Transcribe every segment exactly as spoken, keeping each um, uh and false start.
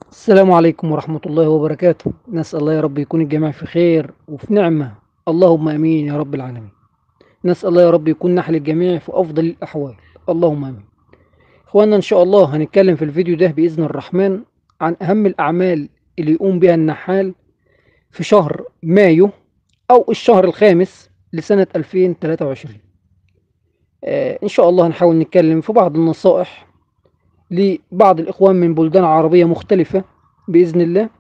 السلام عليكم ورحمة الله وبركاته. نسأل الله يا رب يكون الجميع في خير وفي نعمة. اللهم امين يا رب العالمين. نسأل الله يا رب يكون نحل الجميع في افضل الاحوال. اللهم امين. اخوانا، ان شاء الله هنتكلم في الفيديو ده باذن الرحمن عن اهم الاعمال اللي يقوم بها النحال في شهر مايو او الشهر الخامس لسنة ألفين وثلاثة وعشرين. آه ان شاء الله هنحاول نتكلم في بعض النصائح لبعض الاخوان من بلدان عربية مختلفة باذن الله،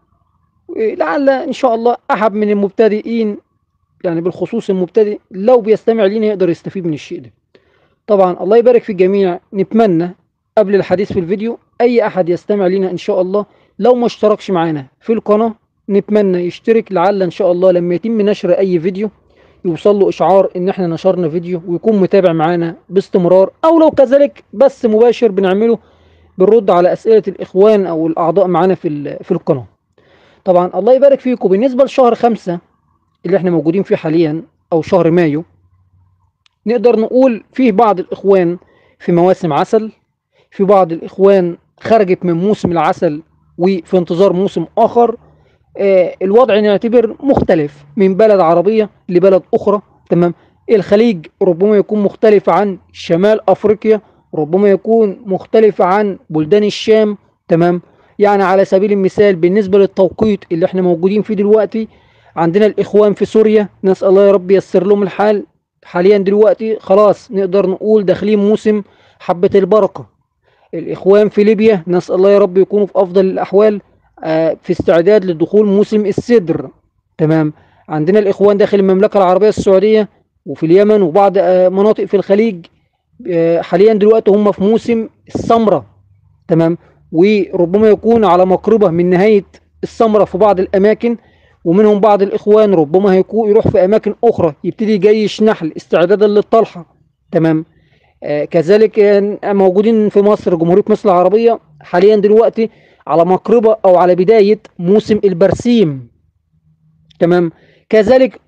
لعل ان شاء الله احد من المبتدئين، يعني بالخصوص المبتدئ، لو بيستمع لينا يقدر يستفيد من الشيء ده. طبعا الله يبارك في الجميع. نتمنى قبل الحديث في الفيديو اي احد يستمع لينا ان شاء الله لو ما اشتركش معانا في القناة نتمنى يشترك، لعل ان شاء الله لما يتم نشر اي فيديو يوصل له اشعار ان احنا نشرنا فيديو ويكون متابع معانا باستمرار، او لو كذلك بث مباشر بنعمله بنرد على اسئلة الاخوان او الاعضاء معانا في في القناة. طبعا الله يبارك فيكم. بالنسبة لشهر خمسة اللي احنا موجودين فيه حاليا او شهر مايو، نقدر نقول فيه بعض الاخوان في مواسم عسل، في بعض الاخوان خرجت من موسم العسل وفي انتظار موسم اخر. آه الوضع نعتبر مختلف من بلد عربية لبلد اخرى. تمام. الخليج ربما يكون مختلف عن شمال افريقيا، ربما يكون مختلف عن بلدان الشام. تمام. يعني على سبيل المثال بالنسبة للتوقيت اللي احنا موجودين فيه دلوقتي، عندنا الاخوان في سوريا نسأل الله يا رب ييسر لهم الحال، حاليا دلوقتي خلاص نقدر نقول داخلين موسم حبة البركة. الاخوان في ليبيا نسأل الله يا رب يكونوا في افضل الاحوال، آه، في استعداد لدخول موسم السدر. تمام. عندنا الاخوان داخل المملكة العربية السعودية وفي اليمن وبعض آه، مناطق في الخليج، آه، حاليا دلوقتي هم في موسم السمرة. تمام. وربما يكون على مقربة من نهاية السمرة في بعض الأماكن، ومنهم بعض الإخوان ربما هيكون يروح في أماكن أخرى يبتدي يجيش نحل استعدادا للطلحة. تمام. آه كذلك آه، موجودين في مصر، جمهورية مصر العربية حاليا دلوقتي على مقربة أو على بداية موسم البرسيم. تمام. كذلك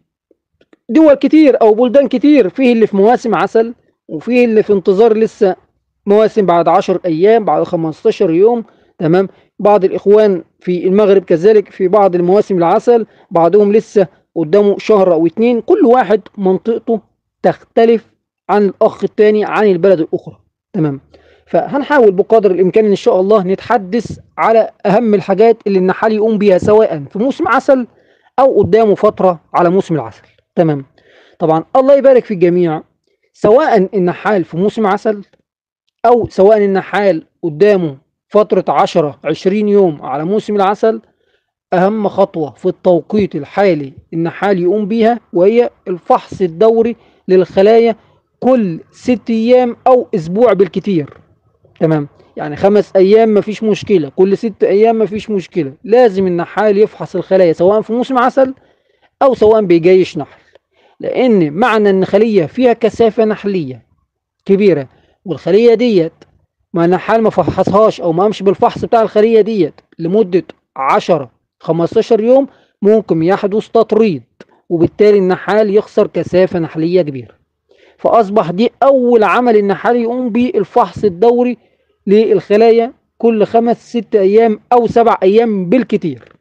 دول كتير أو بلدان كتير، فيه اللي في مواسم عسل وفيه اللي في انتظار لسه مواسم بعد عشر أيام، بعد خمستاشر يوم. تمام. بعض الإخوان في المغرب كذلك في بعض المواسم العسل، بعضهم لسه قدامه شهر أو اتنين. كل واحد منطقته تختلف عن الأخ التاني عن البلد الأخرى. تمام. فهنحاول بقدر الإمكان إن شاء الله نتحدث على أهم الحاجات اللي النحال يقوم بيها سواء في موسم عسل أو قدامه فترة على موسم العسل. تمام. طبعا الله يبارك في الجميع. سواء النحال في موسم عسل او سواء النحال قدامه فترة عشرة عشرين يوم على موسم العسل، اهم خطوة في التوقيت الحالي النحال يقوم بيها وهي الفحص الدوري للخلايا كل ست ايام او اسبوع بالكتير. تمام. يعني خمس ايام مفيش مشكلة، كل ست ايام مفيش مشكلة، لازم النحال يفحص الخلايا سواء في موسم عسل او سواء بيجيش نحل، لان معنى ان خلية فيها كثافة نحلية كبيرة والخلية ديت ما النحال ما فحصهاش او ما قامش بالفحص بتاع الخلية ديت لمدة عشرة خمستاشر يوم، ممكن يحدث تطريد وبالتالي النحال يخسر كثافة نحلية كبيرة. فاصبح دي اول عمل النحال يقوم به الفحص الدوري للخلايا كل خمس ست ايام او سبع ايام بالكتير.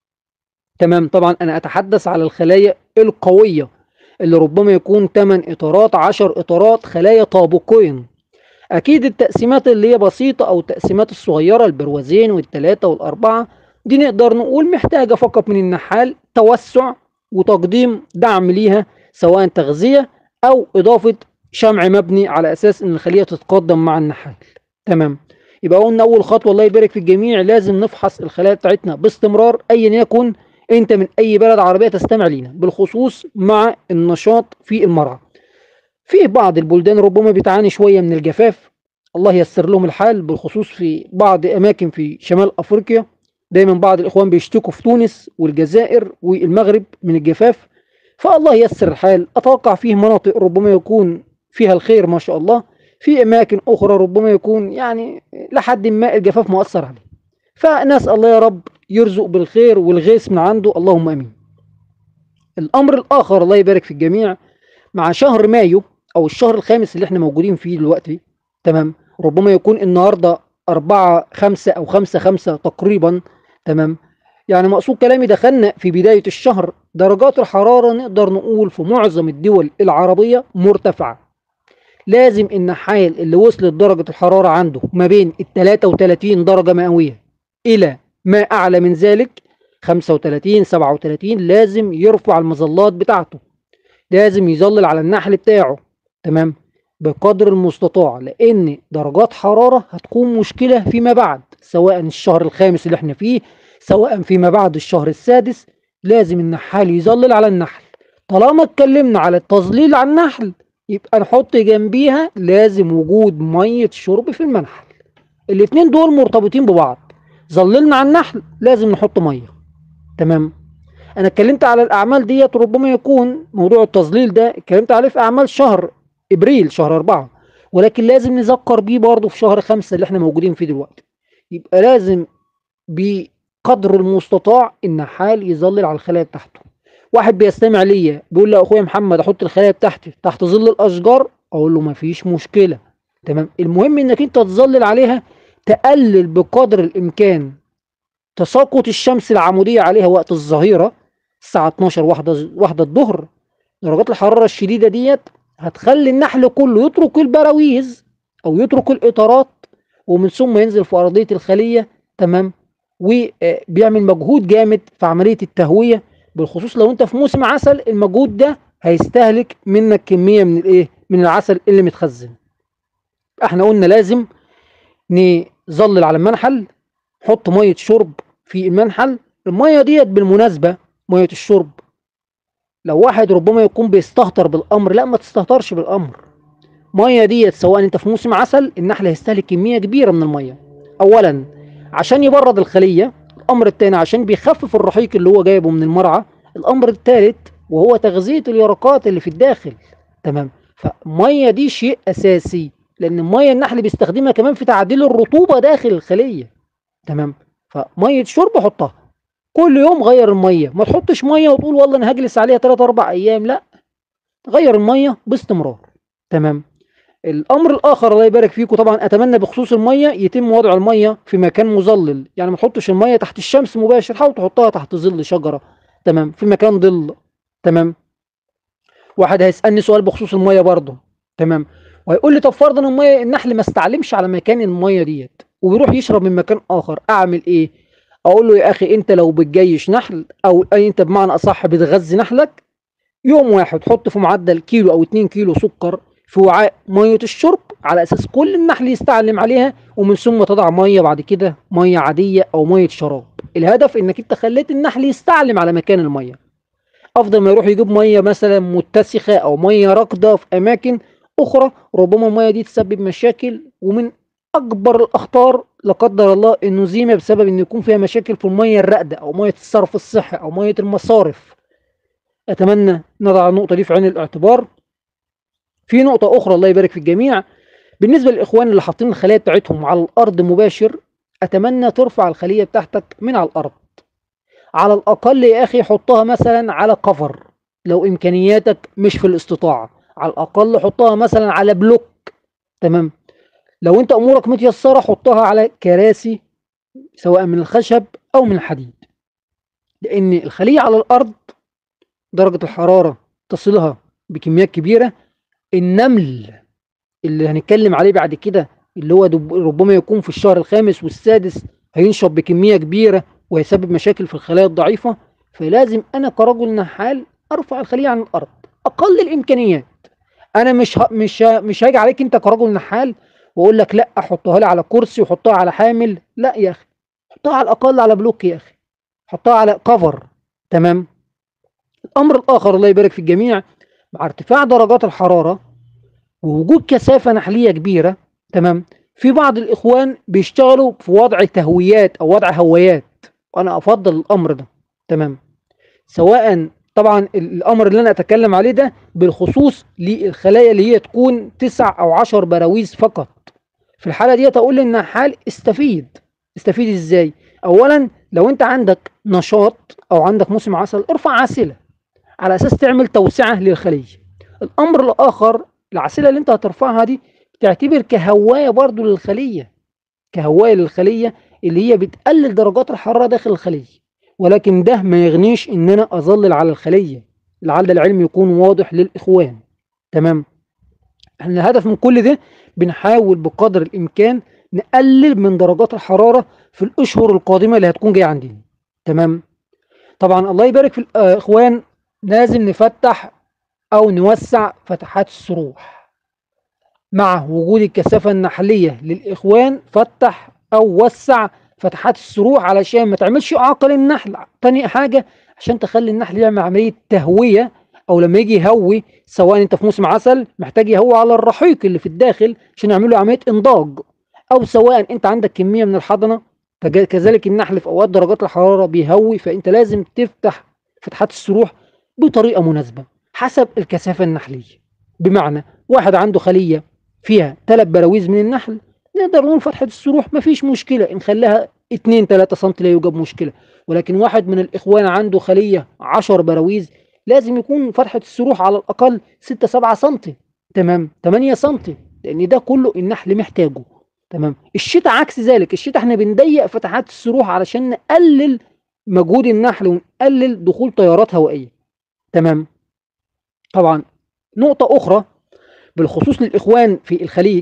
تمام. طبعا انا اتحدث على الخلايا القوية اللي ربما يكون ثمانية اطارات عشر اطارات خلايا طابقين. اكيد التقسيمات اللي هي بسيطة او التقسيمات الصغيرة البروازين والثلاثة والاربعة دي نقدر نقول محتاجة فقط من النحال توسع وتقديم دعم ليها، سواء تغذية او اضافة شمع مبني على اساس ان الخلية تتقدم مع النحال. تمام. يبقى قلنا اول خطوة الله يبارك في الجميع لازم نفحص الخلايا بتاعتنا باستمرار ايا يكن انت من اي بلد عربية تستمع لينا، بالخصوص مع النشاط في المرعى. في بعض البلدان ربما بتعاني شوية من الجفاف، الله ييسر لهم الحال، بالخصوص في بعض أماكن في شمال أفريقيا. دايما بعض الإخوان بيشتكوا في تونس والجزائر والمغرب من الجفاف، فالله ييسر الحال. أتوقع فيه مناطق ربما يكون فيها الخير ما شاء الله، في أماكن أخرى ربما يكون يعني لحد ما الجفاف مؤثر عليه. فنسأل الله يا رب يرزق بالخير والغيث من عنده، اللهم امين. الامر الاخر الله يبارك في الجميع، مع شهر مايو او الشهر الخامس اللي احنا موجودين فيه دلوقتي. تمام. ربما يكون النهارده أربعة خمسة او خمسة خمسة تقريبا. تمام. يعني مقصود كلامي دخلنا في بداية الشهر، درجات الحرارة نقدر نقول في معظم الدول العربية مرتفعة. لازم النحال اللي وصلت درجة الحرارة عنده ما بين ال ثلاثة وثلاثين درجة مئوية إلى ما أعلى من ذلك خمسة وثلاثين سبعة وثلاثين لازم يرفع المظلات بتاعته، لازم يظلل على النحل بتاعه. تمام. بقدر المستطاع، لأن درجات حرارة هتكون مشكلة فيما بعد، سواء الشهر الخامس اللي احنا فيه، سواء فيما بعد الشهر السادس. لازم النحال يظلل على النحل. طالما اتكلمنا على التظليل على النحل، يبقى نحط جنبيها لازم وجود مية شرب في المنحل. الاتنين دول مرتبطين ببعض. ظللنا على النحل لازم نحط مية. تمام. انا اتكلمت على الاعمال ديت، ربما يكون موضوع التظليل ده اتكلمت عليه في اعمال شهر ابريل، شهر اربعة، ولكن لازم نذكر بيه برضه في شهر خمسة اللي احنا موجودين فيه دلوقتي. يبقى لازم بقدر المستطاع النحال يظلل على الخلايا بتاعته. واحد بيستمع ليا بيقول لي يا اخويا محمد احط الخلايا بتاعتي تحت ظل الاشجار، اقول له مفيش مشكله. تمام. المهم انك انت تظلل عليها، تقلل بقدر الامكان تساقط الشمس العموديه عليها وقت الظهيره الساعه اتناشر واحده واحده الظهر. درجات الحراره الشديده ديت هتخلي النحل كله يترك البراويز او يترك الاطارات، ومن ثم ينزل في ارضيه الخليه. تمام. وبيعمل مجهود جامد في عمليه التهويه، بالخصوص لو انت في موسم عسل المجهود ده هيستهلك منك كميه من الايه من العسل اللي متخزن. احنا قلنا لازم نظلل على المنحل، حط ميه شرب في المنحل. الميه ديت بالمناسبه ميه الشرب، لو واحد ربما يكون بيستهتر بالامر، لا ما تستهترش بالامر. ميه ديت سواء انت في موسم عسل النحل هيستهلك كميه كبيره من الميه، اولا عشان يبرد الخليه، الامر الثاني عشان بيخفف الرحيق اللي هو جايبه من المرعى، الامر الثالث وهو تغذيه اليرقات اللي في الداخل. تمام. فالميه دي شيء اساسي، لان الميه النحل بيستخدمها كمان في تعديل الرطوبه داخل الخليه. تمام. فميه شرب حطها كل يوم، غير الميه، ما تحطش ميه وتقول والله انا هجلس عليها ثلاثة اربعة ايام، لا، غير الميه باستمرار. تمام. الامر الاخر الله يبارك فيكم، طبعا اتمنى بخصوص الميه يتم وضع الميه في مكان مظلل، يعني ما تحطش الميه تحت الشمس مباشر، حاول تحطها تحت ظل شجره. تمام. في مكان ظل. تمام. واحد هيسالني سؤال بخصوص الميه برضه. تمام. وهيقول لي طب فرضا الميه النحل ما استعلمش على مكان الميه ديت وبيروح يشرب من مكان اخر، اعمل ايه؟ اقول له يا اخي انت لو بتجيش نحل، او اي انت بمعنى اصح بتغذي نحلك، يوم واحد حط في معدل كيلو او اتنين كيلو سكر في وعاء ميه الشرب، على اساس كل النحل يستعلم عليها، ومن ثم تضع ميه بعد كده، ميه عاديه او ميه شراب. الهدف انك انت خليت النحل يستعلم على مكان الميه، افضل ما يروح يجيب ميه مثلا متسخه او ميه راكده في اماكن اخرى، ربما الميه دي تسبب مشاكل. ومن اكبر الاخطار لا قدر الله النزيمه، بسبب ان يكون فيها مشاكل في الميه الراكده او ميه الصرف الصحي او ميه المصارف. اتمنى نضع النقطه دي في عين الاعتبار. في نقطه اخرى الله يبارك في الجميع، بالنسبه للاخوان اللي حاطين الخليه بتاعتهم على الارض مباشر، اتمنى ترفع الخليه بتاعتك من على الارض. على الاقل يا اخي حطها مثلا على كفر، لو امكانياتك مش في الاستطاعه، على الاقل حطها مثلا على بلوك. تمام. لو انت امورك متيسره حطها على كراسي سواء من الخشب او من الحديد، لان الخليه على الارض درجه الحراره تصلها بكميات كبيره. النمل اللي هنتكلم عليه بعد كده اللي هو ربما يكون في الشهر الخامس والسادس هينشط بكميه كبيره ويسبب مشاكل في الخلايا الضعيفه. فلازم انا كرجل نحال ارفع الخليه عن الارض اقل الامكانيات. انا مش ه... مش ه... مش هاجي عليك انت كرجل نحال واقول لك لا حطها لي على كرسي وحطها على حامل، لا يا اخي، حطها على الاقل على بلوك يا اخي، حطها على كفر. تمام. الامر الاخر الله يبارك في الجميع، مع ارتفاع درجات الحراره ووجود كثافه نحليه كبيره، تمام، في بعض الاخوان بيشتغلوا في وضع تهويات او وضع هوايات، وانا افضل الامر ده. تمام. سواء طبعا الامر اللي انا اتكلم عليه ده بالخصوص للخلايا اللي هي تكون تسع او عشر براويز فقط. في الحاله دي اقول للنحال استفيد. استفيد ازاي؟ اولا لو انت عندك نشاط او عندك موسم عسل ارفع عاسله على اساس تعمل توسعه للخليه. الامر الاخر، العاسله اللي انت هترفعها دي تعتبر كهوايه برضو للخليه، كهوايه للخليه، اللي هي بتقلل درجات الحرارة داخل الخلية، ولكن ده ما يغنيش ان انا اظلل على الخلية. لعل العلم يكون واضح للاخوان. تمام. احنا الهدف من كل ده بنحاول بقدر الامكان نقلل من درجات الحرارة في الاشهر القادمة اللي هتكون جاية عندنا. تمام. طبعا الله يبارك في الاخوان، لازم نفتح او نوسع فتحات السروح مع وجود الكثافة النحلية للاخوان. فتح او وسع فتحات السروح علشان ما تعملش اعاقة للنحل. تاني حاجة عشان تخلي النحل يعمل عملية تهوية، او لما يجي يهوي، سواء انت في موسم عسل محتاج يهوي على الرحيق اللي في الداخل عشان يعمل له عملية انضاج، او سواء انت عندك كمية من الحضنة، كذلك النحل في اوقات درجات الحرارة بيهوي، فانت لازم تفتح فتحات السروح بطريقة مناسبة حسب الكثافة النحلية. بمعنى واحد عنده خلية فيها ثلاث براويز من النحل، نقدر نقول فتحة السروح مفيش مشكلة نخليها اتنين تلاتة سم لا يوجد مشكلة. ولكن واحد من الإخوان عنده خلية عشر براويز، لازم يكون فتحة السروح على الأقل ستة سبعة سم. تمام. تمانية سم، لأن ده كله النحل محتاجه. تمام. الشتاء عكس ذلك، الشتاء احنا بنضيق فتحات السروح علشان نقلل مجهود النحل ونقلل دخول تيارات هوائية. تمام. طبعا نقطة أخرى بالخصوص للإخوان في الخليج،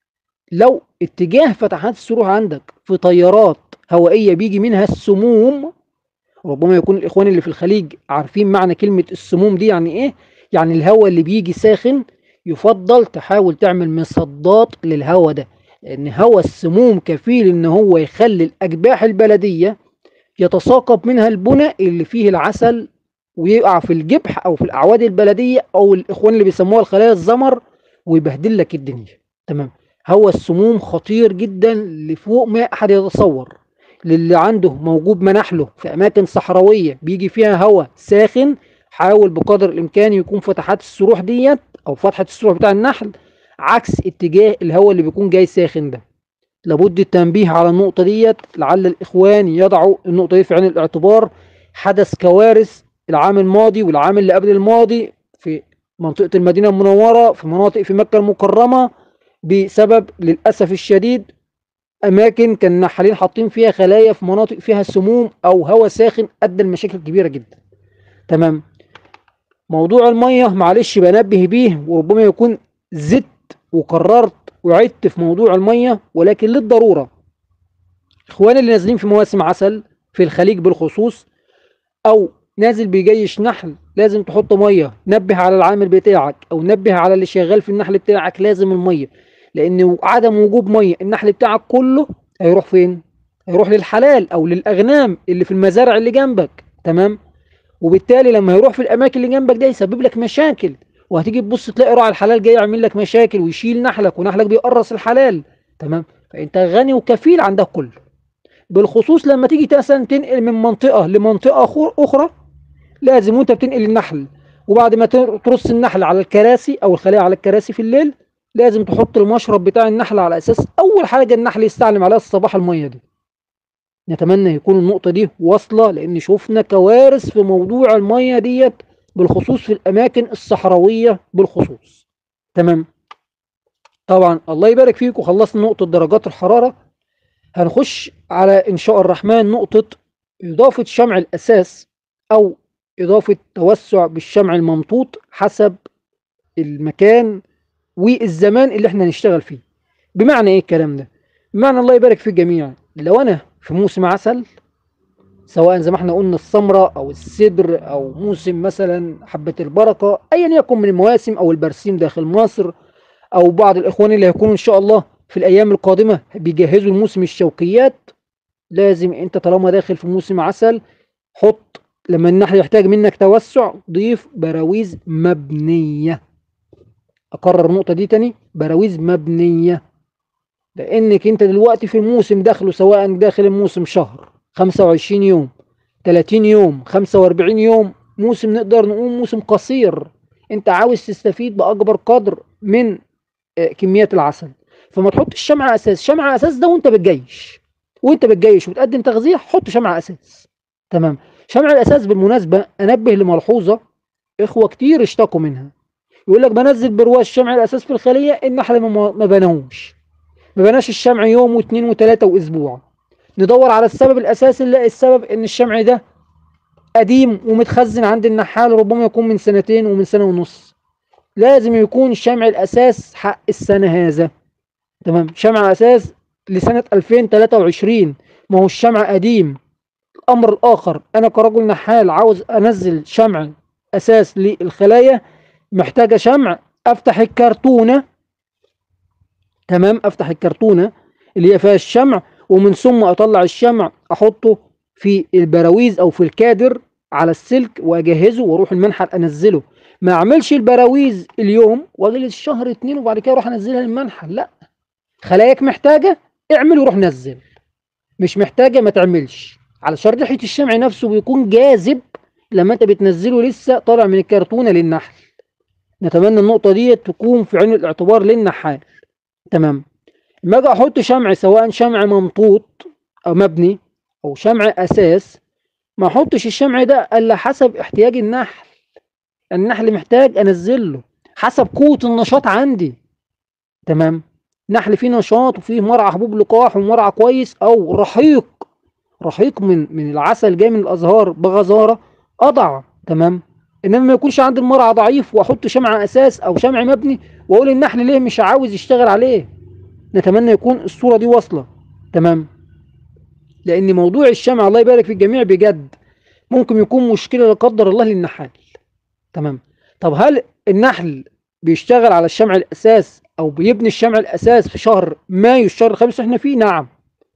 لو اتجاه فتحات السروح عندك في تيارات هوائية بيجي منها السموم، ربما يكون الإخوان اللي في الخليج عارفين معنى كلمة السموم دي يعني إيه. يعني الهواء اللي بيجي ساخن، يفضل تحاول تعمل مصدات للهواء ده، لأن هواء السموم كفيل إن هو يخلي الأجباح البلدية يتساقط منها البناء اللي فيه العسل ويقع في الجبح أو في الأعواد البلدية أو الإخوان اللي بيسموها الخلايا الزمر، ويبهدل لك الدنيا. تمام. هواء السموم خطير جدا لفوق ما أحد يتصور. للي عنده موجود مناحله في أماكن صحراوية بيجي فيها هواء ساخن، حاول بقدر الإمكان يكون فتحات السروح ديت أو فتحة السروح بتاع النحل عكس اتجاه الهواء اللي بيكون جاي ساخن ده. لابد التنبيه على النقطة ديت، لعل الإخوان يضعوا النقطة دي في عين الاعتبار. حدث كوارث العام الماضي والعام اللي قبل الماضي في منطقة المدينة المنورة، في مناطق في مكة المكرمة، بسبب للأسف الشديد أماكن كان النحالين حاطين فيها خلايا في مناطق فيها سموم أو هواء ساخن، أدى لمشاكل كبيرة جدا. تمام. موضوع المية معلش بنبه بيه، وربما يكون زدت وقررت وعدت في موضوع المية، ولكن للضرورة. إخواني اللي نازلين في مواسم عسل في الخليج بالخصوص، أو نازل بيجيش نحل، لازم تحط مية. نبه على العامل بتاعك أو نبه على اللي شغال في النحل بتاعك، لازم المية، لأن عدم وجود مية النحل بتاعك كله هيروح فين؟ هيروح للحلال أو للأغنام اللي في المزارع اللي جنبك. تمام. وبالتالي لما يروح في الأماكن اللي جنبك ده يسبب لك مشاكل، وهتيجي تبص تلاقي راعي الحلال جاي يعمل لك مشاكل ويشيل نحلك، ونحلك بيقرص الحلال. تمام. فأنت غني وكفيل عن ده كله. بالخصوص لما تيجي مثلا تنقل من منطقة لمنطقة أخرى، لازم وانت بتنقل النحل وبعد ما ترص النحل على الكراسي او الخلية على الكراسي في الليل، لازم تحط المشرب بتاع النحل على اساس اول حاجة النحل يستعلم عليها الصباح المية دي. نتمنى يكون النقطة دي واصلة، لان شوفنا كوارث في موضوع المية ديت بالخصوص في الاماكن الصحراوية بالخصوص. تمام. طبعا الله يبارك فيكم، خلصنا نقطة درجات الحرارة. هنخش على ان شاء الرحمن نقطة اضافة شمع الاساس او إضافة توسع بالشمع الممطوط حسب المكان والزمان اللي احنا نشتغل فيه. بمعنى ايه الكلام ده؟ بمعنى الله يبارك في الجميع، لو انا في موسم عسل، سواء زي ما احنا قلنا السمرة او السدر او موسم مثلا حبة البركة، ايا يكن من المواسم، او البرسيم داخل مصر، او بعض الاخوان اللي هيكونوا ان شاء الله في الايام القادمة بيجهزوا الموسم الشوكيات، لازم انت طالما داخل في موسم عسل حط، لما النحل يحتاج منك توسع ضيف براويز مبنية. أكرر النقطة دي تاني، براويز مبنية، لأنك أنت دلوقتي في الموسم داخله، سواء داخل الموسم شهر، خمسة وعشرين يوم، تلاتين يوم، خمسة وأربعين يوم، موسم نقدر نقول موسم قصير، أنت عاوز تستفيد بأكبر قدر من كميات العسل. فما تحطش شمع أساس. شمع أساس ده وأنت بتجيش، وأنت بتجيش وتقدم تغذية حط شمع أساس. تمام. شمع الاساس بالمناسبه انبه لملحوظه اخوه كتير اشتكوا منها، يقول لك بنزل برواز شمع الاساس في الخليه، النحل ما بناهوش، ما بناش الشمع يوم واثنين وثلاثه واسبوع. ندور على السبب الاساسي، نلاقي السبب ان الشمع ده قديم ومتخزن عند النحال، ربما يكون من سنتين ومن سنه ونص. لازم يكون شمع الاساس حق السنه هذا، تمام، شمع اساس لسنه ألفين وثلاثة وعشرين، ما هو الشمع قديم. الامر الاخر، انا كرجل نحال عاوز انزل شمع اساس للخلايا، محتاجه شمع، افتح الكرتونه، تمام، افتح الكرتونه اللي هي فيها الشمع، ومن ثم اطلع الشمع احطه في البراويز او في الكادر على السلك واجهزه واروح المنحل انزله. ما اعملش البراويز اليوم واجي الشهر اتنين وبعد كده اروح انزلها للمنحل، لا، خلاياك محتاجه اعمل وروح نزل، مش محتاجه ما تعملش، علشان ريحه الشمع نفسه بيكون جاذب لما انت بتنزله لسه طالع من الكرتونه للنحل. نتمنى النقطه دي تكون في عين الاعتبار للنحال، تمام. لما اجي احط شمع، سواء شمع ممطوط او مبني او شمع اساس، ما احطش الشمع ده الا حسب احتياج النحل. النحل محتاج انزل له حسب قوه النشاط عندي، تمام. نحل فيه نشاط وفيه مرعى حبوب لقاح ومرعى كويس، او رحيق رحيق من من العسل جاي من الازهار بغزاره، اضع، تمام. انما ما يكونش عندي المرعى ضعيف واحط شمع اساس او شمع مبني واقول النحل ليه مش عاوز يشتغل عليه. نتمنى يكون الصوره دي واصله، تمام. لان موضوع الشمع الله يبارك في الجميع بجد ممكن يكون مشكله لا قدر الله للنحال، تمام. طب هل النحل بيشتغل على الشمع الاساس او بيبني الشمع الاساس في شهر مايو، الشهر الخامس احنا فيه؟ نعم،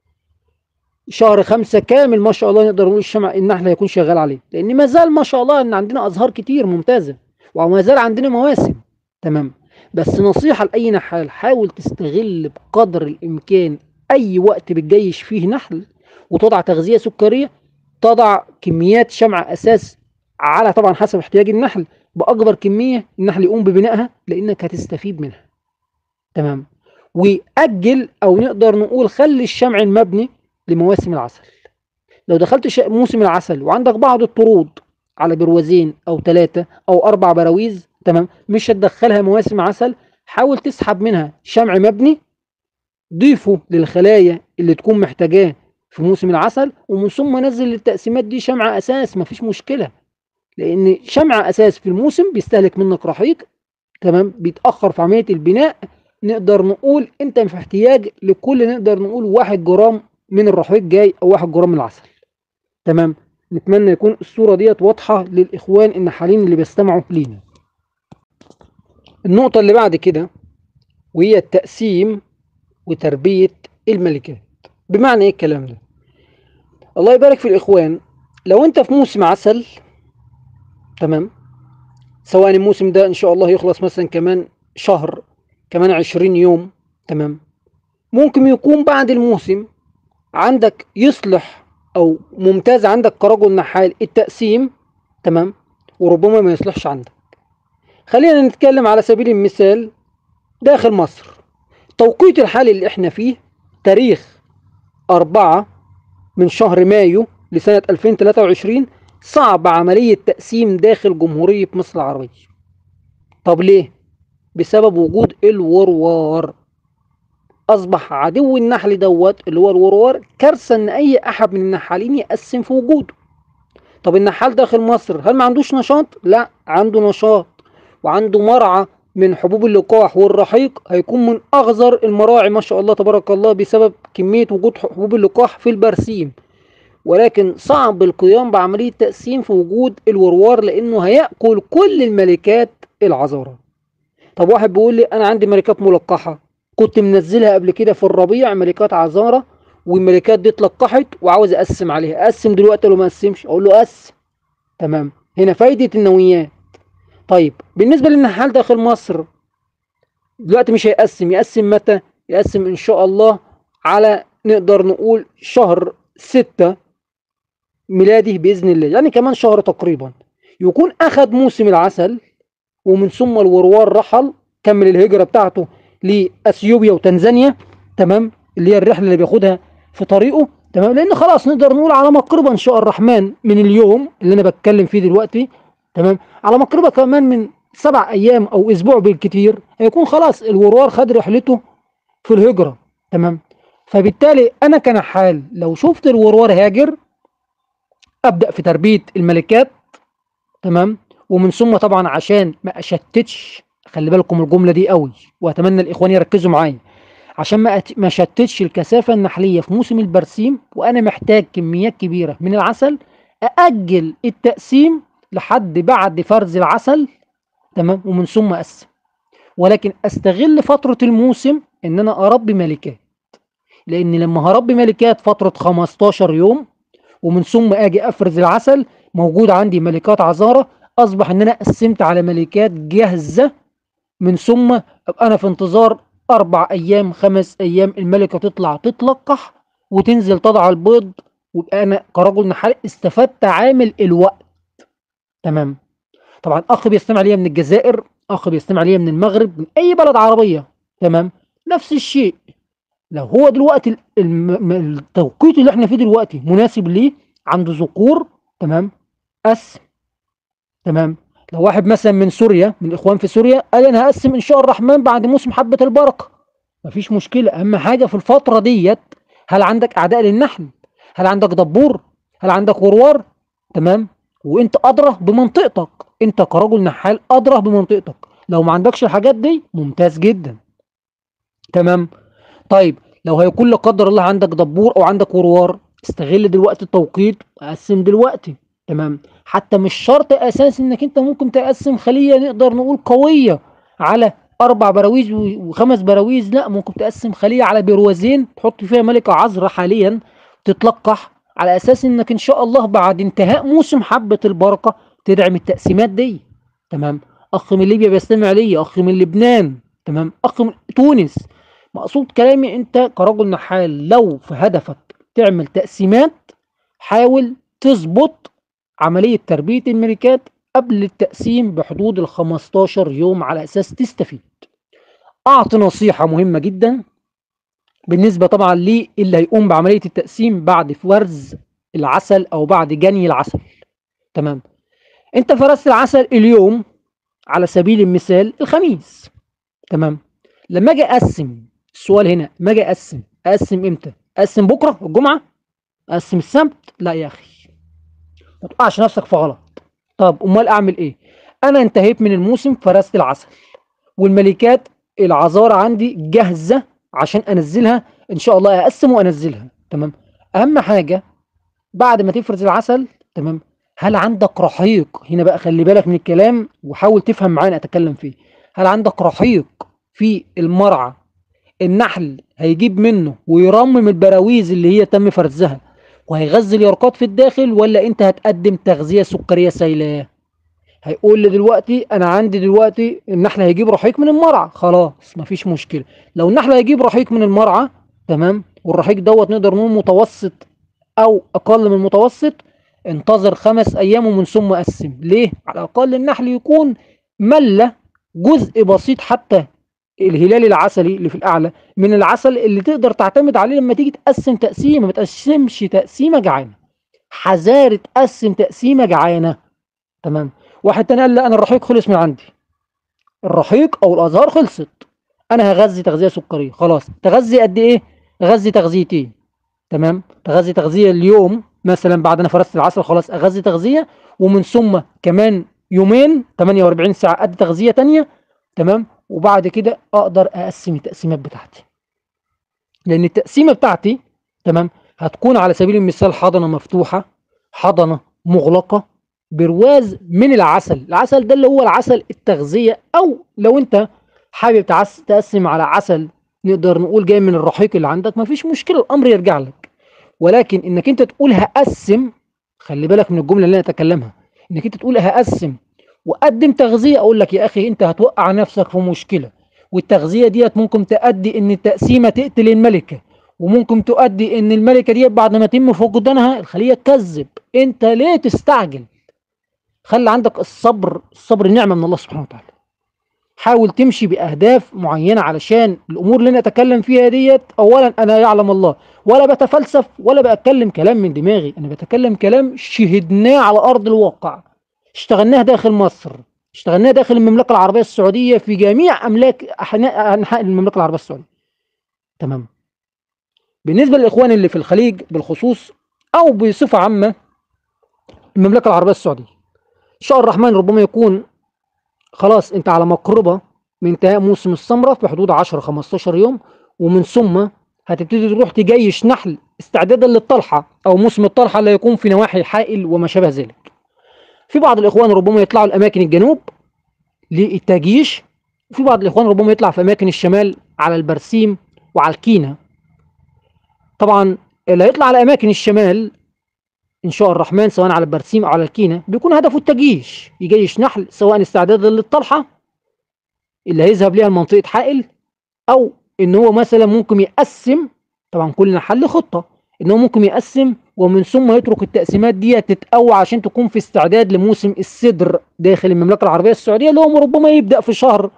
شهر خمسة كامل ما شاء الله نقدر نقول الشمع النحل هيكون شغال عليه، لان ما زال ما شاء الله ان عندنا ازهار كتير ممتازه وما زال عندنا مواسم، تمام. بس نصيحه لاي نحال، حاول تستغل بقدر الامكان اي وقت بتجيش فيه نحل وتضع تغذيه سكريه، تضع كميات شمع اساس على طبعا حسب احتياج النحل باكبر كميه النحل يقوم ببنائها، لانك هتستفيد منها، تمام. واجل او نقدر نقول خلي الشمع المبني لمواسم العسل. لو دخلت موسم العسل وعندك بعض الطرود على بروازين او ثلاثة او اربع براويز، تمام، مش هتدخلها مواسم عسل، حاول تسحب منها شمع مبني ضيفه للخلايا اللي تكون محتاجاه في موسم العسل، ومن ثم نزل للتقسيمات دي شمع اساس، مفيش مشكله. لان شمع اساس في الموسم بيستهلك منك رحيق، تمام، بيتاخر في عمليه البناء. نقدر نقول انت في احتياج لكل نقدر نقول واحد جرام من الرحيق جاي او واحد جرام من العسل، تمام. نتمنى يكون الصوره ديت واضحه للاخوان النحالين اللي بيستمعوا لينا. النقطه اللي بعد كده وهي التقسيم وتربيه الملكات. بمعنى ايه الكلام ده؟ الله يبارك في الاخوان، لو انت في موسم عسل، تمام، سواء الموسم ده ان شاء الله يخلص مثلا كمان شهر، كمان عشرين يوم، تمام، ممكن يكون بعد الموسم عندك يصلح او ممتاز عندك كرجل نحال التقسيم، تمام، وربما ما يصلحش عندك. خلينا نتكلم على سبيل المثال داخل مصر، توقيت الحالي اللي احنا فيه تاريخ أربعة من شهر مايو لسنة ألفين وثلاثة وعشرين، صعب عملية تقسيم داخل جمهورية مصر العربية. طب ليه؟ بسبب وجود الوروار. أصبح عدو النحل دوت اللي هو الوروار كارثة إن أي أحد من النحالين يقسم في وجوده. طب النحال داخل مصر هل ما عندوش نشاط؟ لا، عنده نشاط وعنده مرعى من حبوب اللقاح والرحيق، هيكون من أغزر المراعي ما شاء الله تبارك الله بسبب كمية وجود حبوب اللقاح في البرسيم. ولكن صعب القيام بعملية تقسيم في وجود الوروار لأنه هيأكل كل الملكات العذارى. طب واحد بيقول لي أنا عندي ملكات ملقحة، كنت منزلها قبل كده في الربيع ملكات عذارى والملكات دي اتلقحت وعاوز أقسم عليها، أقسم دلوقتي ولا ما أقسمش؟ أقول له قسم، تمام. هنا فايدة النوويات. طيب بالنسبة للنحال داخل مصر دلوقتي مش هيقسم، يقسم متى؟ يقسم إن شاء الله على نقدر نقول شهر ستة ميلادي بإذن الله، يعني كمان شهر تقريبا يكون أخذ موسم العسل، ومن ثم الوروار رحل كمل الهجرة بتاعته لأثيوبيا وتنزانيا، تمام، اللي هي الرحلة اللي بياخدها في طريقه، تمام. لأن خلاص نقدر نقول على مقربة إن شاء الرحمن من اليوم اللي أنا بتكلم فيه دلوقتي، تمام، على مقربة كمان من سبع أيام أو أسبوع بالكتير هيكون خلاص الوروار خد رحلته في الهجرة، تمام. فبالتالي انا كنحال لو شفت الورور هاجر ابدا في تربيه الملكات. تمام. ومن ثم طبعا عشان ما اشتتش، خلي بالكم الجمله دي قوي واتمنى الاخوان يركزوا معايا، عشان ما أت- ما اشتتش الكثافه النحليه في موسم البرسيم وانا محتاج كميات كبيره من العسل، ااجل التقسيم لحد بعد فرز العسل. تمام. ومن ثم اقسم، ولكن استغل فتره الموسم ان انا اربي ملكات، لان لما هربي ملكات فتره خمستاشر يوم ومن ثم اجي افرز العسل، موجود عندي ملكات عذاره، اصبح ان انا قسمت على ملكات جاهزه. من ثم ابقى انا في انتظار اربع ايام خمس ايام الملكه تطلع تتلقح وتنزل تضع البيض، ويبقى انا كرجل نحال استفدت عامل الوقت. تمام. طبعا اخ بيستمع ليا من الجزائر، اخ بيستمع ليا من المغرب، من اي بلد عربيه، تمام، نفس الشيء. لو هو دلوقتي ال- الم- التوقيت اللي احنا فيه دلوقتي مناسب ليه، عنده ذكور، تمام، قسم. تمام. لو واحد مثلا من سوريا، من الاخوان في سوريا، قال انا هقسم ان شاء الرحمن بعد موسم حبة البركة، مفيش مشكلة. اهم حاجة في الفترة ديت، هل عندك اعداء للنحل؟ هل عندك دبور؟ هل عندك وروار؟ تمام. وانت ادرى بمنطقتك، انت كرجل نحال ادرى بمنطقتك. لو ما عندكش الحاجات دي ممتاز جدا. تمام. طيب لو هيكون لا قدر الله عندك دبور او عندك وروار، استغل دلوقتي التوقيت وقسم دلوقتي. تمام. حتى مش شرط اساسي انك انت ممكن تقسم خليه نقدر نقول قويه على اربع براويز و- وخمس براويز، لا، ممكن تقسم خليه على بروازين تحط فيها ملكه عذراء حاليا تتلقح، على اساس انك ان شاء الله بعد انتهاء موسم حبه البركه تدعم التقسيمات دي. تمام. اخ من ليبيا بيستمع لي، اخ من لبنان، تمام، اخ من تونس. مقصود كلامي انت كرجل نحال لو في هدفك تعمل تقسيمات، حاول تظبط عملية تربية الملكات قبل التقسيم بحدود ال خمستاشر يوم على اساس تستفيد. اعطي نصيحة مهمة جدا بالنسبة طبعا للي هيقوم بعملية التقسيم بعد فرز العسل او بعد جني العسل. تمام. انت فرزت العسل اليوم على سبيل المثال الخميس. تمام. لما اجي اقسم، السؤال هنا، ما اجي اقسم، اقسم امتى؟ اقسم بكره الجمعه؟ اقسم السبت؟ لا يا اخي، ما تقعش نفسك في غلط. طب امال اعمل ايه؟ انا انتهيت من الموسم، فرست العسل والملكات العذارى عندي جاهزه عشان انزلها ان شاء الله، اقسم وانزلها. تمام. اهم حاجه بعد ما تفرز العسل، تمام، هل عندك رحيق؟ هنا بقى خلي بالك من الكلام وحاول تفهم معانا اتكلم فيه. هل عندك رحيق في المرعى النحل هيجيب منه ويرمم البراويز اللي هي تم فرزها وهيغذي اليرقات في الداخل، ولا انت هتقدم تغذية سكرية سائلة؟ هيقول لي دلوقتي انا عندي دلوقتي النحل هيجيب رحيق من المرعى، خلاص مفيش مشكلة. لو النحل هيجيب رحيق من المرعى، تمام، والرحيق دوت نقدر نقول متوسط او اقل من المتوسط، انتظر خمس ايام ومن ثم قسم. ليه؟ على الاقل النحل يكون ملى جزء بسيط حتى الهلال العسلي اللي في الاعلى من العسل اللي تقدر تعتمد عليه لما تيجي تقسم تقسيمه. ما تقسمش تقسيمه جعانه، حذار تقسم تقسيمه جعانه. تمام. واحد تاني قال لا انا الرحيق خلص من عندي، الرحيق او الازهار خلصت، انا هغذي تغذيه سكريه. خلاص، تغذي قد ايه؟ غذي تغذيتين. تمام. تغذي تغذيه اليوم مثلا بعد انا فرست العسل، خلاص اغذي تغذيه، ومن ثم كمان يومين تمنية واربعين ساعه ادي تغذيه تانيه. تمام. وبعد كده اقدر اقسم التقسيمات بتاعتي، لان التقسيمه بتاعتي، تمام، هتكون على سبيل المثال حضنه مفتوحه، حضنه مغلقه، برواز من العسل. العسل ده اللي هو العسل التغذيه، او لو انت حابب تعس تقسم على عسل نقدر نقول جاي من الرحيق اللي عندك، مفيش مشكله، الامر يرجع لك. ولكن انك انت تقول هقسم، خلي بالك من الجمله اللي انا اتكلمها، انك انت تقول هقسم وقدم تغذيه، اقول لك يا اخي انت هتوقع نفسك في مشكله. والتغذيه ديت ممكن تؤدي ان التقسيمه تقتل الملكه، وممكن تؤدي ان الملكه ديت بعد ما يتم فقدانها الخليه تكذب. انت ليه تستعجل؟ خلي عندك الصبر، الصبر نعمه من الله سبحانه وتعالى. حاول تمشي باهداف معينه علشان الامور اللي انا اتكلم فيها ديت، اولا انا يعلم الله ولا بتفلسف ولا بتكلم كلام من دماغي، انا بتكلم كلام شهدناه على ارض الواقع، اشتغلناه داخل مصر، اشتغلناه داخل المملكه العربيه السعوديه في جميع املاك انحاء المملكه العربيه السعوديه. تمام. بالنسبه للاخوان اللي في الخليج بالخصوص او بصفه عامه المملكه العربيه السعوديه، شاء الرحمن ربما يكون خلاص انت على مقربه من انتهاء موسم الثمره في حدود عشرة خمستاشر يوم، ومن ثم هتبتدي تروح تجيش نحل استعدادا للطلحه او موسم الطلحه اللي يكون في نواحي حائل وما شابه ذلك. في بعض الاخوان ربما يطلعوا الاماكن الجنوب للتجيش، وفي بعض الاخوان ربما يطلع في اماكن الشمال على البرسيم وعلى الكينا. طبعا اللي هيطلع على اماكن الشمال ان شاء الرحمن سواء على البرسيم او على الكينا بيكون هدفه التجيش، يجيش نحل سواء استعدادا للطلحه اللي هيذهب ليها لمنطقه حائل، او ان هو مثلا ممكن يقسم، طبعا كل نحل خطه، ان هو ممكن يقسم ومن ثم يترك التقسيمات دي تتقوى عشان تكون في استعداد لموسم السدر داخل المملكه العربيه السعوديه اللي هو ربما يبدا في شهر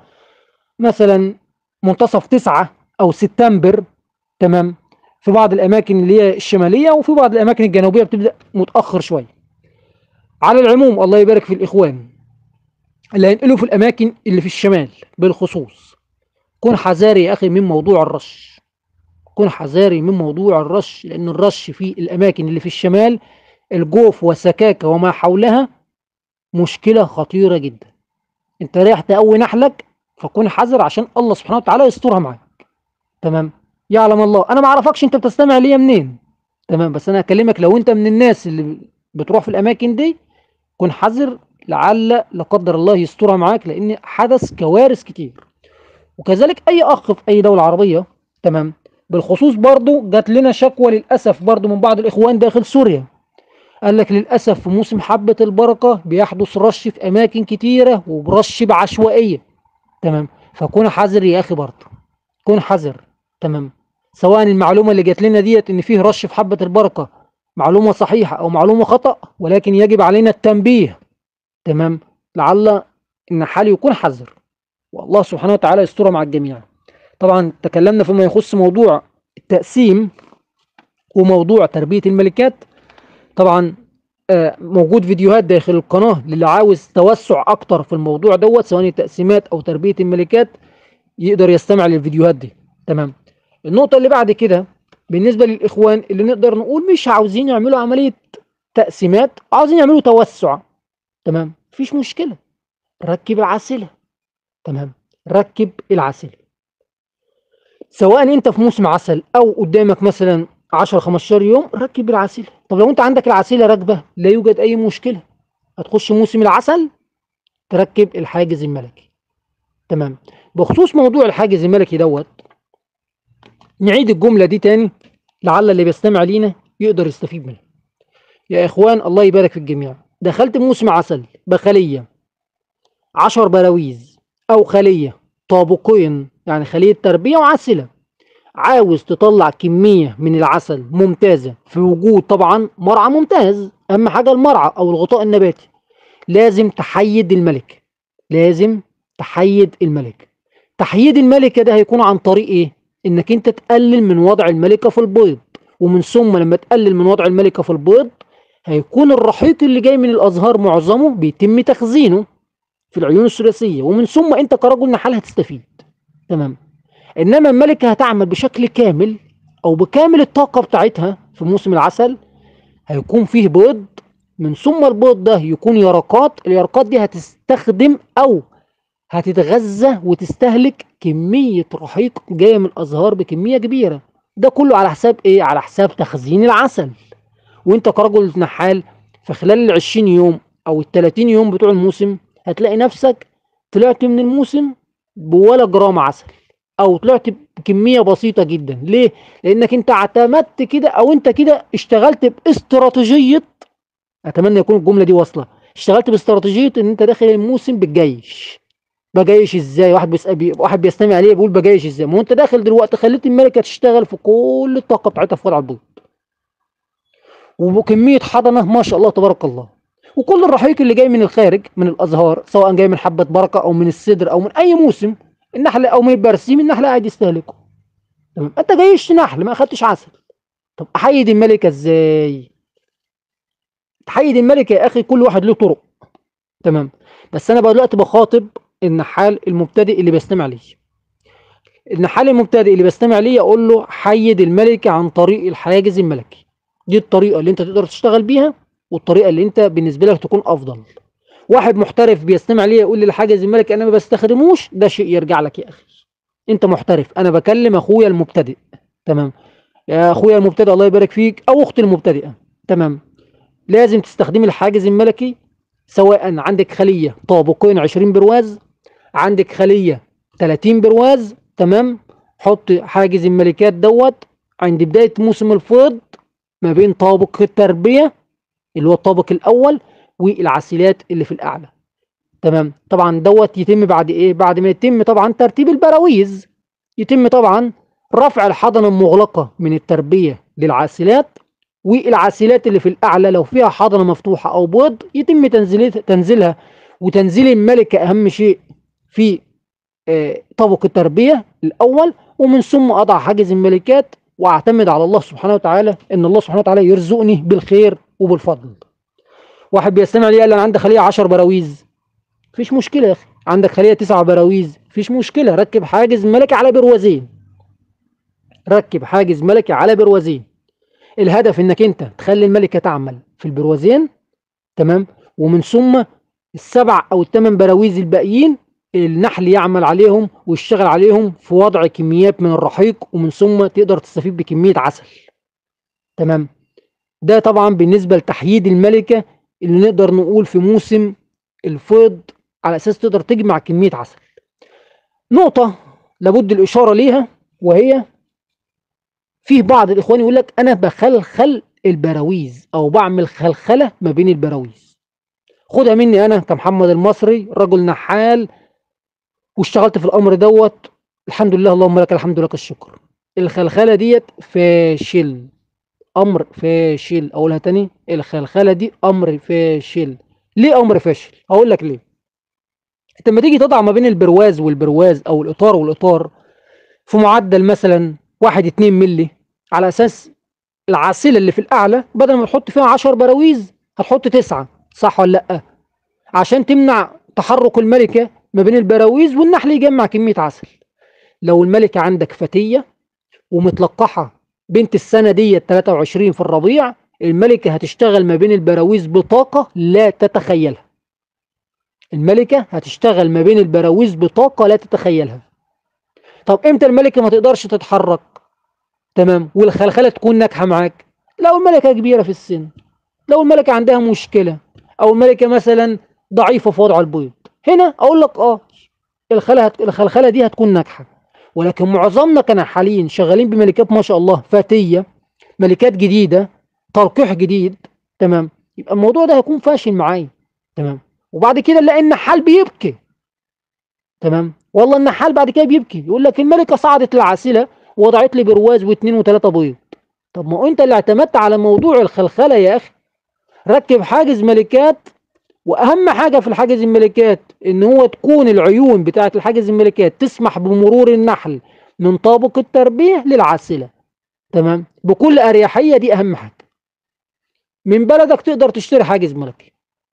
مثلا منتصف تسعة او سبتمبر. تمام. في بعض الاماكن اللي هي الشماليه، وفي بعض الاماكن الجنوبيه بتبدا متاخر شويه. على العموم الله يبارك في الاخوان اللي هينقلوا في الاماكن اللي في الشمال بالخصوص، كن حذاري يا اخي من موضوع الرش، كن حذاري من موضوع الرش، لان الرش في الاماكن اللي في الشمال الجوف وسكاكه وما حولها مشكله خطيره جدا. انت رايح تقوي نحلك فكن حذر عشان الله سبحانه وتعالى يسترها معاك. تمام. يعلم الله انا ما اعرفكش انت بتستمع ليا منين، تمام، بس انا هكلمك لو انت من الناس اللي بتروح في الاماكن دي كن حذر، لعل لا قدر الله يسترها معاك، لان حدث كوارث كتير. وكذلك اي اخ في اي دوله عربيه. تمام. بالخصوص برضو جات لنا شكوى للاسف برضو من بعض الاخوان داخل سوريا، قال لك للاسف في موسم حبه البركه بيحدث رش في اماكن كتيره وبرش بعشوائيه. تمام. فكون حذر يا اخي برضو، كون حذر. تمام. سواء المعلومه اللي جات لنا ديت ان فيه رش في حبه البركه معلومه صحيحه او معلومه خطا، ولكن يجب علينا التنبيه. تمام. لعل ان حالي يكون حذر، والله سبحانه وتعالى يسترها مع الجميع. طبعا تكلمنا فيما يخص موضوع التقسيم وموضوع تربيه الملكات. طبعا آه، موجود فيديوهات داخل القناه للي عاوز توسع اكتر في الموضوع دوت سواء التقسيمات او تربيه الملكات يقدر يستمع للفيديوهات دي. تمام. النقطه اللي بعد كده بالنسبه للاخوان اللي نقدر نقول مش عاوزين يعملوا عمليه تقسيمات، عاوزين يعملوا توسع. تمام. مفيش مشكله، ركب العاسله. تمام. ركب العاسله سواء انت في موسم عسل او قدامك مثلا عشرة خمستاشر يوم، ركب العاسله. طب لو انت عندك العاسله راكبه لا يوجد اي مشكله، هتخش موسم العسل تركب الحاجز الملكي. تمام. بخصوص موضوع الحاجز الملكي دوت نعيد الجمله دي تاني لعل اللي بيستمع لينا يقدر يستفيد منها. يا اخوان الله يبارك في الجميع، دخلت موسم عسل بخليه عشر براويز او خليه طابقين يعني خليه تربيه وعسله، عاوز تطلع كميه من العسل ممتازه في وجود طبعا مرعى ممتاز، اهم حاجه المرعى او الغطاء النباتي، لازم تحيد الملك، لازم تحيد الملك. تحييد الملكه ده هيكون عن طريق ايه؟ انك انت تقلل من وضع الملكه في البيض، ومن ثم لما تقلل من وضع الملكه في البيض هيكون الرحيق اللي جاي من الازهار معظمه بيتم تخزينه في العيون الثلاثيه، ومن ثم انت كرجل نحال هتستفيد. تمام. انما الملكه هتعمل بشكل كامل او بكامل الطاقه بتاعتها في موسم العسل، هيكون فيه بيض، من ثم البيض ده يكون يرقات، اليرقات دي هتستخدم او هتتغذى وتستهلك كميه رحيق جايه من الازهار بكميه كبيره. ده كله على حساب ايه؟ على حساب تخزين العسل. وانت كرجل نحال في خلال ال عشرين يوم او ال تلاتين يوم بتوع الموسم هتلاقي نفسك طلعت من الموسم بولا جرام عسل، او طلعت بكميه بسيطه جدا. ليه؟ لانك انت اعتمدت كده او انت كده اشتغلت باستراتيجيه، اتمنى يكون الجمله دي واصله، اشتغلت باستراتيجيه ان انت داخل الموسم بالجيش. بجيش ازاي؟ واحد بيسأل بي... واحد بيستمع عليه بيقول بجيش ازاي؟ ما هو انت داخل دلوقتي خليت الملكه تشتغل في كل الطاقه بتاعتها في وضع البيض، وبكميه حضنه ما شاء الله تبارك الله، وكل الرحيق اللي جاي من الخارج من الازهار سواء جاي من حبه بركه او من السدر او من اي موسم النحل او من البرسيم النحل قاعد يستهلكه. تمام. انت جايش نحل ما اخدتش عسل. طب احيد الملكه ازاي؟ تحيد الملكه يا اخي كل واحد له طرق. تمام. بس انا دلوقتي بخاطب النحال المبتدئ اللي بيستمع لي. النحال المبتدئ اللي بيستمع ليه اقول له حيد الملكه عن طريق الحاجز الملكي. دي الطريقه اللي انت تقدر تشتغل بيها، والطريقه اللي انت بالنسبه لك تكون افضل. واحد محترف بيستمع ليا يقول لي الحاجز الملكي انا ما بستخدموش، ده شيء يرجع لك يا اخي، انت محترف. انا بكلم اخويا المبتدئ، تمام؟ يا اخويا المبتدئ الله يبارك فيك، او اختي المبتدئه، تمام؟ لازم تستخدمي الحاجز الملكي، سواء عندك خليه طابقين عشرين برواز، عندك خليه ثلاثين برواز، تمام؟ حط حاجز الملكات دوت عند بدايه موسم الفيض ما بين طابق التربيه اللي هو الطابق الاول والعسيلات اللي في الاعلى، تمام؟ طبعا دوت يتم بعد ايه؟ بعد ما يتم طبعا ترتيب البراويز، يتم طبعا رفع الحضنه المغلقه من التربيه للعاسلات، والعاسلات اللي في الاعلى لو فيها حضنه مفتوحه او بيض يتم تنزيلها تنزيلها وتنزيل الملكه اهم شيء في آه، طبق التربيه الاول، ومن ثم اضع حاجز الملكات واعتمد على الله سبحانه وتعالى ان الله سبحانه وتعالى يرزقني بالخير وبالفضل. واحد بيستمع لي قال لي انا عندي خليه عشر براويز، مفيش مشكله يا اخي. عندك خليه تسع براويز، مفيش مشكله، ركب حاجز ملكي على بروازين، ركب حاجز ملكي على بروازين. الهدف انك انت تخلي الملكه تعمل في البروازين، تمام؟ ومن ثم السبع او الثمان براويز الباقيين النحل يعمل عليهم ويشتغل عليهم في وضع كميات من الرحيق، ومن ثم تقدر تستفيد بكميه عسل، تمام؟ ده طبعا بالنسبه لتحييد الملكه اللي نقدر نقول في موسم الفيض على اساس تقدر تجمع كميه عسل. نقطه لابد الاشاره ليها، وهي فيه بعض الاخوان يقول لك انا بخلخل البراويز او بعمل خلخله ما بين البراويز. خدها مني انا كمحمد المصري، رجل نحال واشتغلت في الامر دوت الحمد لله، اللهم لك الحمد لك الشكر. الخلخله ديت فاشل، امر فاشل. اقولها تاني، الخلخله دي امر فاشل. ليه امر فاشل؟ هقول لك ليه. انت لما تيجي تضع ما بين البرواز والبرواز او الاطار والاطار في معدل مثلا واحد اتنين ملي، على اساس العاسله اللي في الاعلى بدل ما تحط فيها عشر براويز هتحط تسعه، صح ولا لا؟ عشان تمنع تحرك الملكه ما بين البراويز والنحل يجمع كميه عسل. لو الملكه عندك فتيه ومتلقحه بنت السنه دي ثلاثة وعشرين في الربيع، الملكه هتشتغل ما بين البراويز بطاقه لا تتخيلها. الملكه هتشتغل ما بين البراويز بطاقه لا تتخيلها. طب امتى الملكه ما تقدرش تتحرك، تمام، والخلخله تكون ناجحه معاك؟ لو الملكه كبيره في السن، لو الملكه عندها مشكله، او الملكه مثلا ضعيفه في وضع البيض، هنا اقول لك اه الخلخله الخلخله دي هتكون ناجحه. ولكن معظمنا كان حاليا شغالين بملكات ما شاء الله فاتيه، ملكات جديده، تلقيح جديد، تمام؟ يبقى الموضوع ده هيكون فاشل معايا، تمام؟ وبعد كده نلاقي النحال بيبكي، تمام؟ والله النحال بعد كده بيبكي يقول لك الملكه صعدت العاسله ووضعت لي برواز واثنين وثلاثه بيض. طب ما انت اللي اعتمدت على موضوع الخلخله يا اخي. ركب حاجز ملكات، واهم حاجه في الحاجز الملكات ان هو تكون العيون بتاعه الحاجز الملكات تسمح بمرور النحل من طابق التربيه للعاسله، تمام؟ بكل اريحيه. دي اهم حاجه. من بلدك تقدر تشتري حاجز ملكي،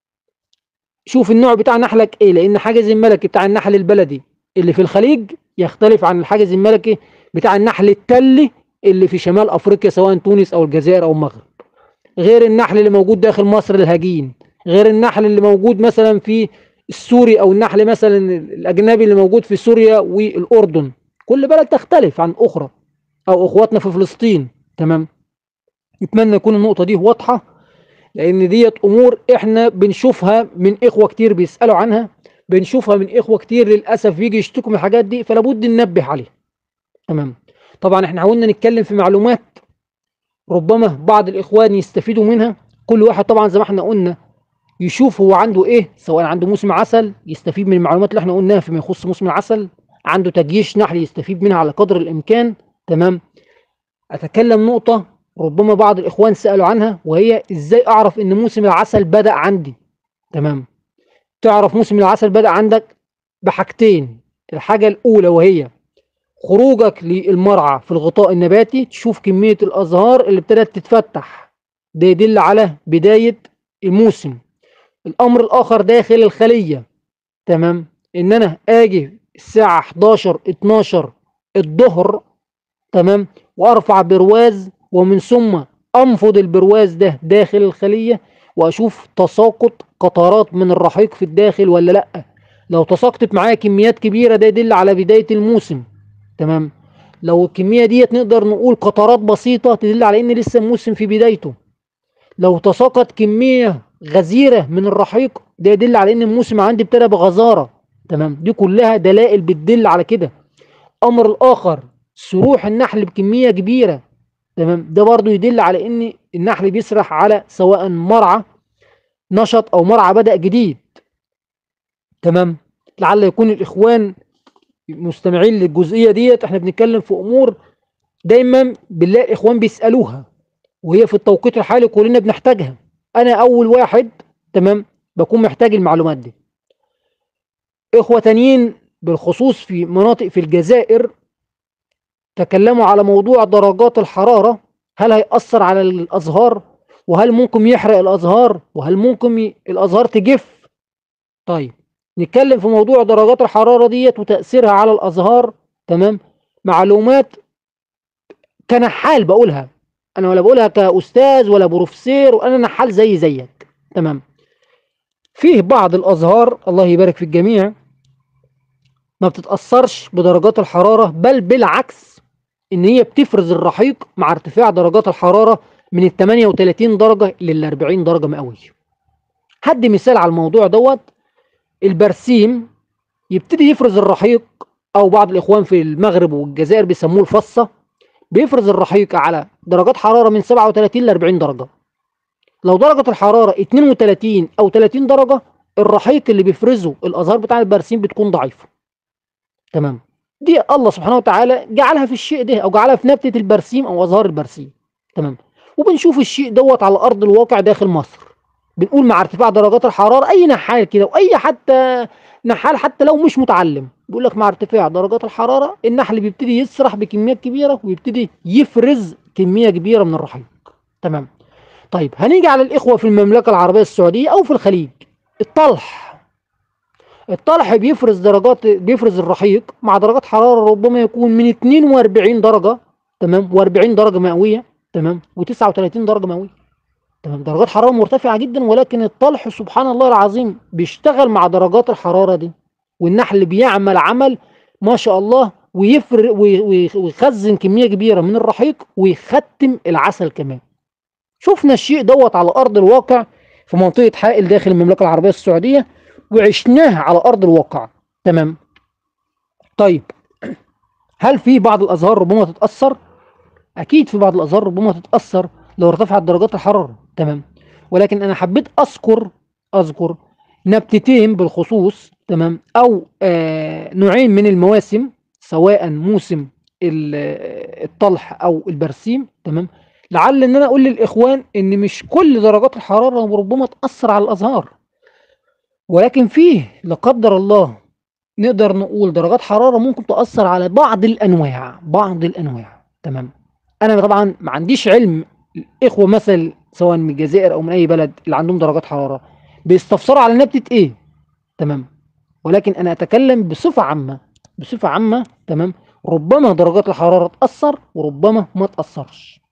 شوف النوع بتاع نحلك ايه، لان حاجز الملكي بتاع النحل البلدي اللي في الخليج يختلف عن الحاجز الملكي بتاع النحل التلي اللي في شمال افريقيا سواء تونس او الجزائر او المغرب، غير النحل اللي موجود داخل مصر الهجين، غير النحل اللي موجود مثلا في السوري، او النحل مثلا الاجنبي اللي موجود في سوريا والاردن. كل بلد تختلف عن اخرى، او اخواتنا في فلسطين، تمام؟ اتمنى يكون النقطه دي واضحه، لان ديت امور احنا بنشوفها من اخوه كتير بيسالوا عنها، بنشوفها من اخوه كتير للاسف يجي يشتكوا من الحاجات دي، فلا بد ننبه عليها، تمام؟ طبعا احنا حاولنا نتكلم في معلومات ربما بعض الاخوان يستفيدوا منها. كل واحد طبعا زي ما احنا قلنا يشوف هو عنده ايه، سواء عنده موسم عسل يستفيد من المعلومات اللي احنا قلناها فيما يخص موسم العسل، عنده تجييش نحل يستفيد منها على قدر الامكان، تمام؟ اتكلم نقطه ربما بعض الاخوان سالوا عنها، وهي ازاي اعرف ان موسم العسل بدا عندي، تمام؟ تعرف موسم العسل بدا عندك بحاجتين. الحاجه الاولى وهي خروجك للمرعى في الغطاء النباتي، تشوف كميه الازهار اللي ابتدت تتفتح، ده يدل على بدايه الموسم. الامر الاخر داخل الخليه، تمام؟ ان انا اجي الساعه حداشر اتناشر الظهر، تمام، وارفع برواز، ومن ثم انفض البرواز ده داخل الخلية واشوف تساقط قطرات من الرحيق في الداخل ولا لا. لو تساقطت معايا كميات كبيرة ده يدل على بداية الموسم، تمام. لو الكمية ديت نقدر نقول قطرات بسيطة تدل على ان لسه الموسم في بدايته. لو تساقط كمية غزيرة من الرحيق ده يدل على ان الموسم عندي ابتدى بغزارة، تمام. دي كلها دلائل بتدل على كده. امر الاخر سروح النحل بكمية كبيرة، تمام، ده برضو يدل على ان النحل بيسرح على سواء مرعى نشط او مرعى بدأ جديد، تمام. لعل يكون الاخوان مستمعين للجزئية ديت، احنا بنتكلم في امور دايما بالله الاخوان بيسألوها، وهي في التوقيت الحالي كلنا بنحتاجها. انا اول واحد، تمام، بكون محتاج المعلومات دي. اخوة تانيين بالخصوص في مناطق في الجزائر تكلموا على موضوع درجات الحرارة، هل هيأثر على الازهار، وهل ممكن يحرق الازهار، وهل ممكن ي... الازهار تجف. طيب نتكلم في موضوع درجات الحرارة ديت وتأثيرها على الازهار، تمام. معلومات كنحال بقولها، انا ولا بقولها كأستاذ ولا بروفيسور، وانا نحال زي زيك، تمام. فيه بعض الازهار الله يبارك في الجميع ما بتتأثرش بدرجات الحرارة، بل بالعكس ان هي بتفرز الرحيق مع ارتفاع درجات الحرارة من ال ثمانية وثلاثين درجة لل أربعين درجة مئوية. هدي مثال على الموضوع دوت. البرسيم يبتدي يفرز الرحيق، او بعض الاخوان في المغرب والجزائر بيسموه الفصة، بيفرز الرحيق على درجات حرارة من سبعة وثلاثين ل أربعين درجة. لو درجة الحرارة اثنين وثلاثين او ثلاثين درجة، الرحيق اللي بيفرزه الازهار بتاع البرسيم بتكون ضعيفة، تمام. دي الله سبحانه وتعالى جعلها في الشيء ده، او جعلها في نبتة البرسيم او ازهار البرسيم، تمام. وبنشوف الشيء دوت على ارض الواقع داخل مصر. بنقول مع ارتفاع درجات الحرارة اي نحال كده، واي حتى نحال حتى لو مش متعلم بيقول لك مع ارتفاع درجات الحرارة النحل بيبتدي يسرح بكميات كبيرة ويبتدي يفرز كمية كبيرة من الرحيق، تمام. طيب هنيجي على الإخوة في المملكة العربية السعودية أو في الخليج. الطلح الطلح بيفرز درجات بيفرز الرحيق مع درجات حرارة ربما يكون من اثنين وأربعين درجة، تمام، و40 درجة مئوية، تمام، و39 درجة مئوية، تمام. درجات حرارة مرتفعة جدا، ولكن الطلح سبحان الله العظيم بيشتغل مع درجات الحرارة دي، والنحل بيعمل عمل ما شاء الله، ويفر ويخزن كمية كبيرة من الرحيق ويختم العسل كمان. شفنا الشيء دوت على ارض الواقع في منطقه حائل داخل المملكه العربيه السعوديه، وعشناها على ارض الواقع، تمام. طيب هل في بعض الازهار ربما تتاثر؟ اكيد في بعض الازهار ربما تتاثر لو ارتفعت درجات الحراره، تمام. ولكن انا حبيت اذكر اذكر نبتتين بالخصوص، تمام، او آه نوعين من المواسم، سواء موسم الطلح او البرسيم، تمام. لعل ان انا اقول للاخوان ان مش كل درجات الحراره ربما تاثر على الازهار، ولكن فيه لا قدر الله نقدر نقول درجات حراره ممكن تاثر على بعض الانواع بعض الانواع تمام. انا طبعا ما عنديش علم الاخوه مثل سواء من الجزائر او من اي بلد اللي عندهم درجات حراره بيستفسروا على نبته ايه، تمام. ولكن انا اتكلم بصفه عامه بصفه عامه تمام. ربما درجات الحراره تاثر وربما ما تاثرش،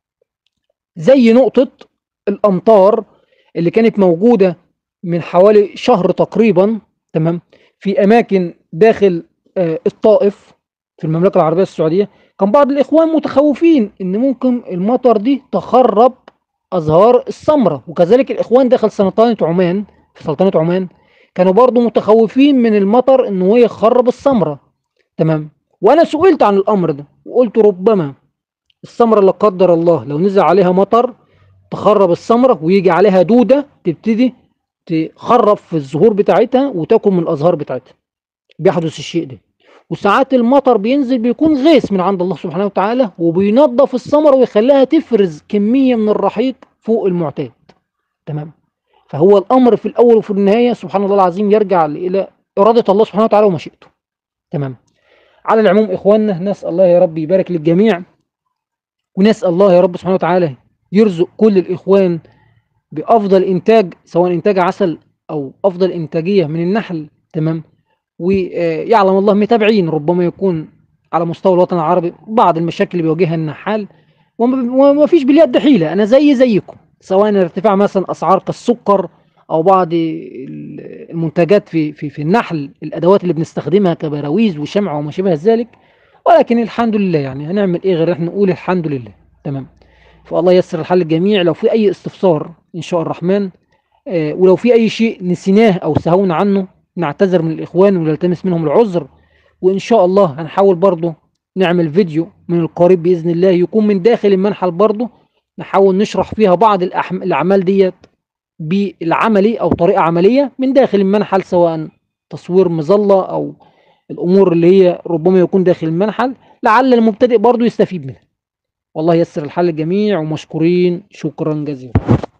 زي نقطة الأمطار اللي كانت موجودة من حوالي شهر تقريبا، تمام، في أماكن داخل آه، الطائف في المملكة العربية السعودية. كان بعض الإخوان متخوفين إن ممكن المطر دي تخرب أزهار السمرة، وكذلك الإخوان داخل سلطنة عمان في سلطنة عمان كانوا برضو متخوفين من المطر إن هو يخرب السمرة، تمام. وأنا سئلت عن الأمر ده وقلت ربما السمرة لا قدر الله لو نزل عليها مطر تخرب السمرة، ويجي عليها دودة تبتدي تخرب في الزهور بتاعتها وتاكل من الأزهار بتاعتها. بيحدث الشيء ده. وساعات المطر بينزل بيكون غيث من عند الله سبحانه وتعالى وبينظف السمرة ويخليها تفرز كمية من الرحيق فوق المعتاد، تمام. فهو الأمر في الأول وفي النهاية سبحان الله العظيم يرجع إلى إرادة الله سبحانه وتعالى ومشيئته، تمام. على العموم إخواننا نسأل الله يا رب يبارك للجميع، ونسأل الله يا رب سبحانه وتعالى يرزق كل الإخوان بأفضل إنتاج، سواء إنتاج عسل أو أفضل إنتاجية من النحل، تمام. ويعلم الله متابعين ربما يكون على مستوى الوطن العربي بعض المشاكل اللي بيواجهها النحال، وما وما فيش باليد حيلة. أنا زي زيكم، سواء ارتفاع مثلا أسعار كالسكر أو بعض ال- المنتجات في في في النحل، الأدوات اللي بنستخدمها كبراويز وشمع وما شابه ذلك. ولكن الحمد لله، يعني هنعمل إيه غير إحنا نقول الحمد لله. تمام. فالله ييسر الحل للجميع. لو في أي استفسار إن شاء الرحمن، آه، ولو في أي شيء نسيناه أو سهونا عنه، نعتذر من الإخوان ونلتمس منهم العذر. وإن شاء الله هنحاول برضه نعمل فيديو من القريب بإذن الله يكون من داخل المنحل برضه، نحاول نشرح فيها بعض الأحم... الأعمال ديت بالعملي أو طريقة عملية من داخل المنحل، سواء تصوير مظلة أو الأمور اللي هي ربما يكون داخل المنحل، لعل المبتدئ برضه يستفيد منها. والله ييسر الحل للجميع، ومشكورين شكرا جزيلا.